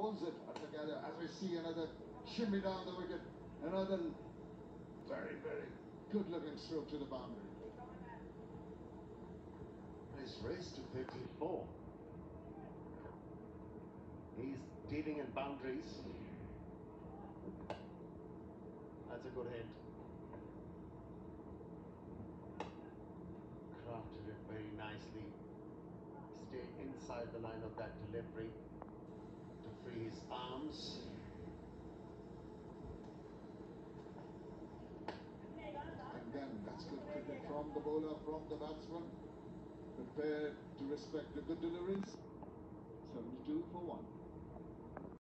owns it altogether as we see another shimmy down the wicket. Another very, very good looking stroke to the boundary. He's raced to 54. He's dealing in boundaries. That's a good hit. Crafted it very nicely. Stayed inside the line of that delivery to free his arms. Again, that's good cricket from the bowler, from the batsman. Prepared to respect the good deliveries. 72 for 1.